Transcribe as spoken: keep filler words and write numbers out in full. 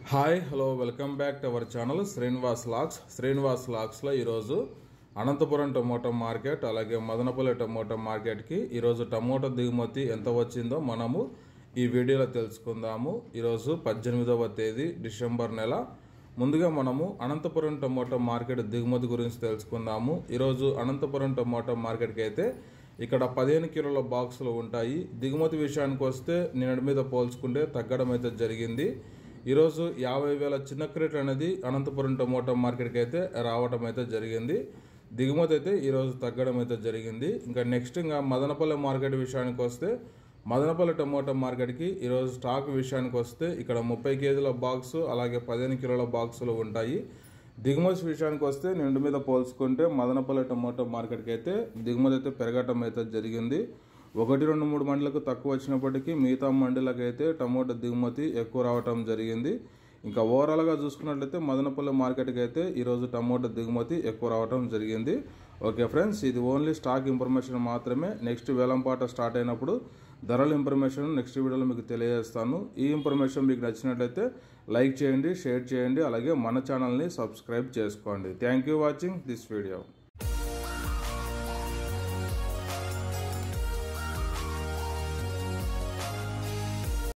Hi hello welcome back to our channel Srinivas లాక్స్ శ్రీనివాస్ లాక్స్లో ఈరోజు అనంతపురం టమోటా మార్కెట్ అలాగే మదనపల్లి టమోటా మార్కెట్కి ఈరోజు టమోటా దిగుమతి ఎంత వచ్చిందో మనము ఈ వీడియోలో తెలుసుకుందాము. ఈరోజు పద్దెనిమిదవ తేదీ డిసెంబర్ నెల. ముందుగా మనము అనంతపురం టమోటా మార్కెట్ దిగుమతి గురించి తెలుసుకుందాము. ఈరోజు అనంతపురం టమోటా మార్కెట్కి అయితే ఇక్కడ పదిహేను కిలోల బాక్సులు ఉంటాయి. దిగుమతి విషయానికి వస్తే నిన్నటి మీద పోల్చుకుంటే తగ్గడం అయితే జరిగింది. ఈరోజు యాభై వేల చిన్న క్రేట్ అనేది అనంతపురం టమోటా మార్కెట్కి అయితే రావడం అయితే జరిగింది. దిగుమతి అయితే ఈరోజు తగ్గడం అయితే జరిగింది. ఇంకా నెక్స్ట్ ఇంకా మదనపల్లి మార్కెట్ విషయానికి వస్తే మదనపల్లి టమోటా మార్కెట్కి ఈరోజు స్టాక్ విషయానికి వస్తే ఇక్కడ ముప్పై కేజీల బాక్సు అలాగే పదిహేను కిలోల బాక్సులు ఉంటాయి. దిగుమతి విషయానికి వస్తే నిండు మీద పోల్చుకుంటే మదనపల్లి టమోటా మార్కెట్కి అయితే దిగుమతి అయితే పెరగటం అయితే జరిగింది. ఒకటి రెండు మూడు మండలకు తక్కువ వచ్చినప్పటికీ మిగతా మండలకు అయితే టమోటా దిగుమతి ఎక్కువ రావటం జరిగింది. ఇంకా ఓవరాల్గా చూసుకున్నట్లయితే మదనపల్లి మార్కెట్కి అయితే ఈరోజు టమోటా దిగుమతి ఎక్కువ రావటం జరిగింది. ఓకే ఫ్రెండ్స్, ఇది ఓన్లీ స్టాక్ ఇన్ఫర్మేషన్ మాత్రమే. నెక్స్ట్ వేలంపాట స్టార్ట్ అయినప్పుడు ధరల ఇన్ఫర్మేషన్ నెక్స్ట్ వీడియోలో మీకు తెలియజేస్తాను. ఈ ఇన్ఫర్మేషన్ మీకు నచ్చినట్లయితే లైక్ చేయండి, షేర్ చేయండి, అలాగే మన ఛానల్ని సబ్స్క్రైబ్ చేసుకోండి. Thank you watching this video.